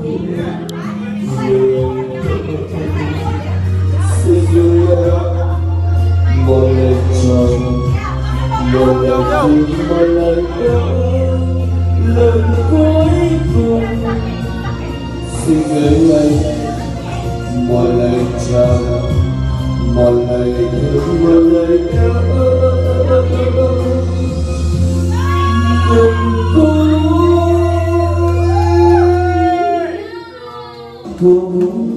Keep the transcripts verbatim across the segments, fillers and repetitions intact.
một lời chào, một lời tình, một lời yêu, lời cuối cùng xin gửi anh một lời chào, một lời thương, một lời yêu. Đừng cuối cùng.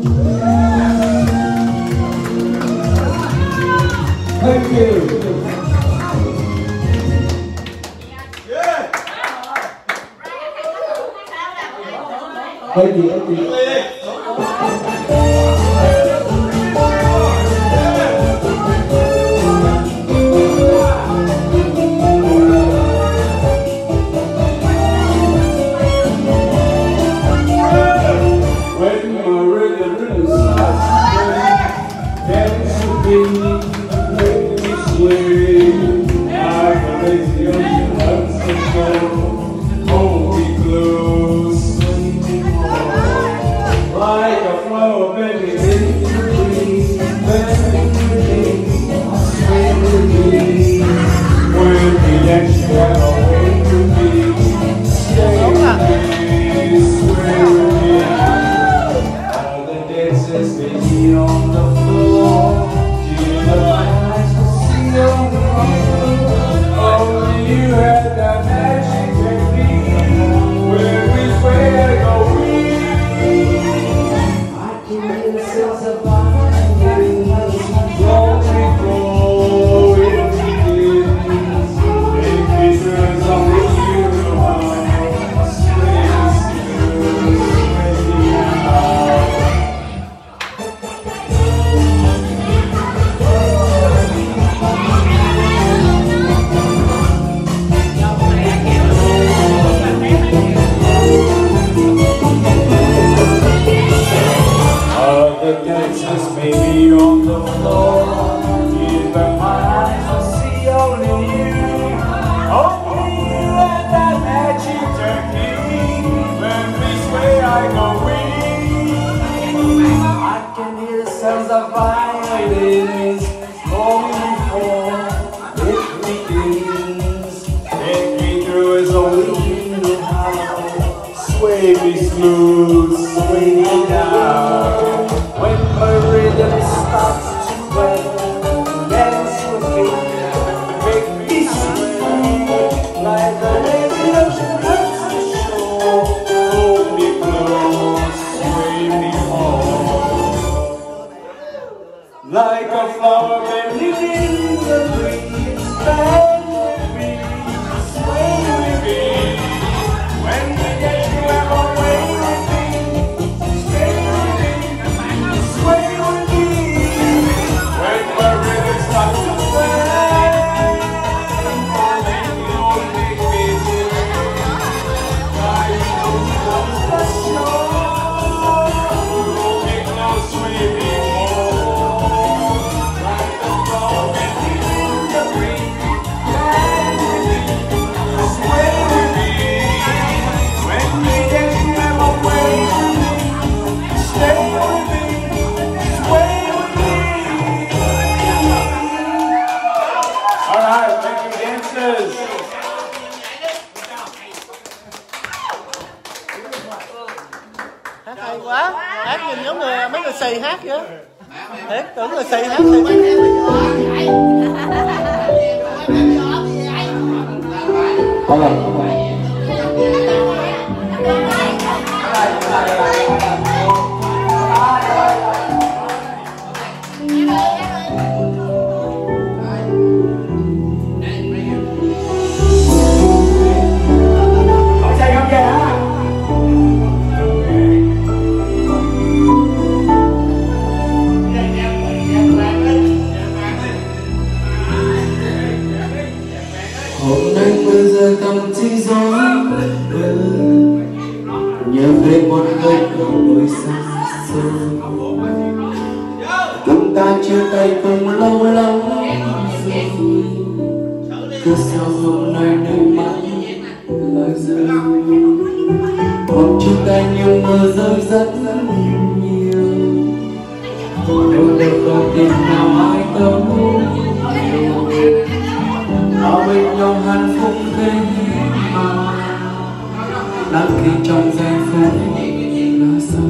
Thank you. Thank you. Thank you. Like a flower bending in the breeze, bend with me, sway with me. When we get you have a way with me, stay with me, sway with me. When the rhythm starts to play, then you'll make me feel. I know what's the show, make no swimming. Hát hay quá, hát nhìn giống người mấy người xì hát vậy. Thiệt tưởng người xì hát thì hôm nay mưa rơi cầm chỉ gió nhớ về một người không đôi xa xôi, chúng ta chia tay không lâu lắm rồi, cứ sao hôm nay nước mắt lại rơi. Một chia tay nhiều mơ rơi rất nhiều. Đâu đâu có tình nào ai thấu hiểu. Ở bên nhau hạnh phúc thế mà đắng khi trong giây phút là sao.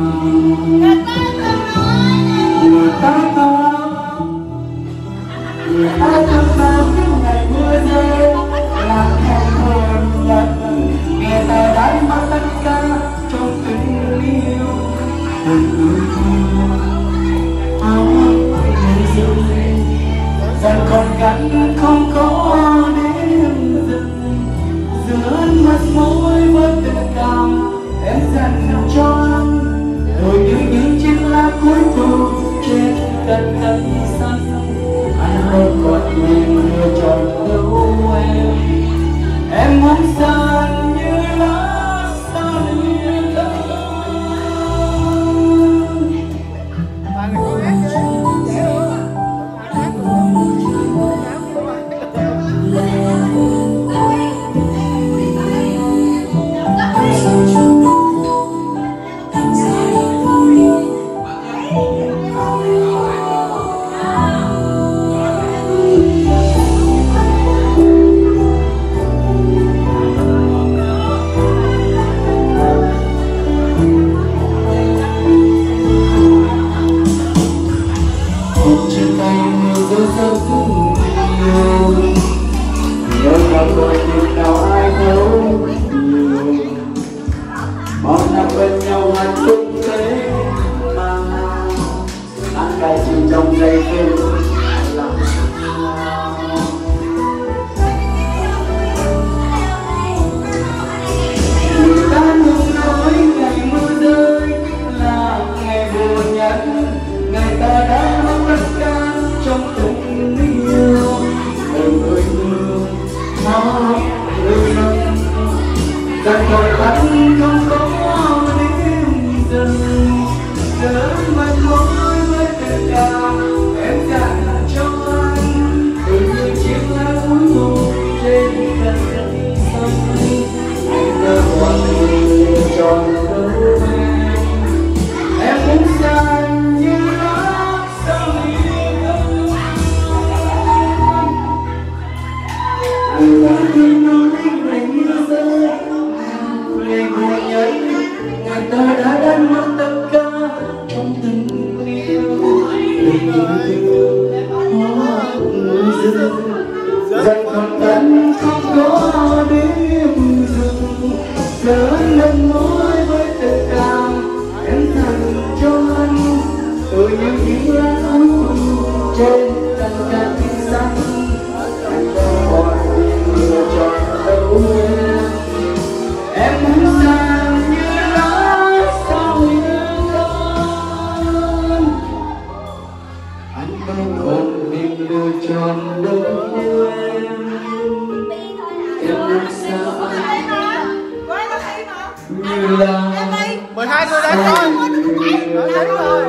Người ta có người ta thầm mong những ngày mưa rơi làm em buồn nhật. Nghe ta đánh mất tất cả trong tình yêu. Một người thương áo người rơi dần còn gắn không có đêm dừng. Giữa mắt môi với tình cảm em dành cho anh. Rồi như những chiếc lá cuối cùng trên cành cây xanh. Anh không còn mình lựa chọn đâu em. Em muốn xa anh như lá xa lìa đất. mười hai người đến thôi. Đến rồi.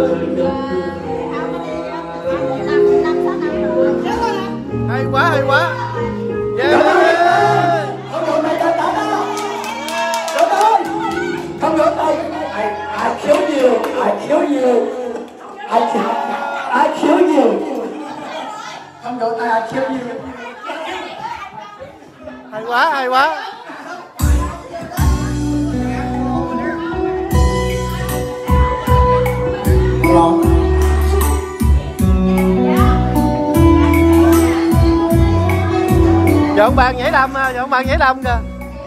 Hay quá, hay quá. Yeah. Không được này ta ta đó. Được ơi. Không được tay. Ai ai khiếu nhiều, ai khiếu nhiều. Ai ai khiếu nhiều. Không được tay ai khiếu nhiều. Hay quá, hay quá. Rồi. Dọn bàn nhảy đầm, dọn bàn nhảy đầm kìa.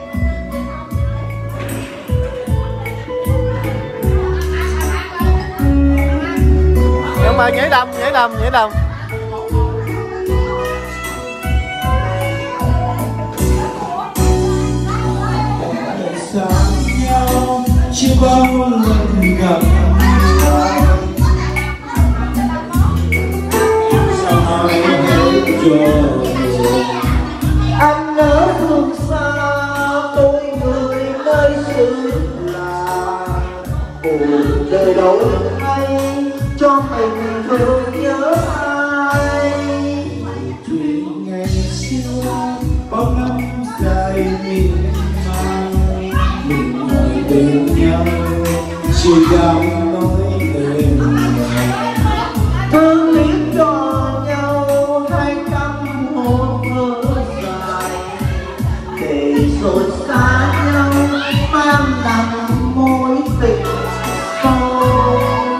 Dọn bàn nhảy đầm, nhảy đầm, nhảy đầm. Xa nhau chưa bao lần gặp sao ai hết rồi. Anh ở phương xa tôi người nơi xứ lạ buồn đời đâu hay cho mình thương nhớ ai. Chuyện ngày xưa bao năm dài miên man mình chỉ dám nói tên thương tiếc cho nhau hai tâm hồn thở dài để rồi xa nhau mang nặng mối tình tôi.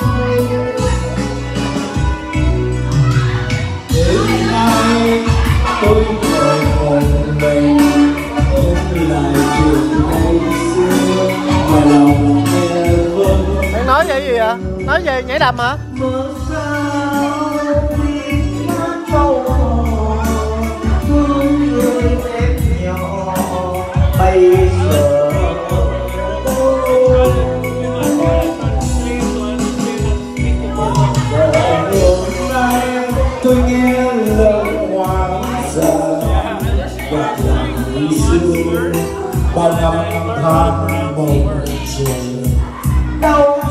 Đêm nay tôi ngồi một mình ôn lại chuyện ngày xưa mà lòng nghe vơi. Đang nói về gì vậy? Nói về nhảy đầm hả? Mơ sao đi hát câu hò thương người em nhỏ bây giờ tôi hôm nay tôi nghe lời hoàng giả gặp lại người xưa bao năm tháng mong chờ đau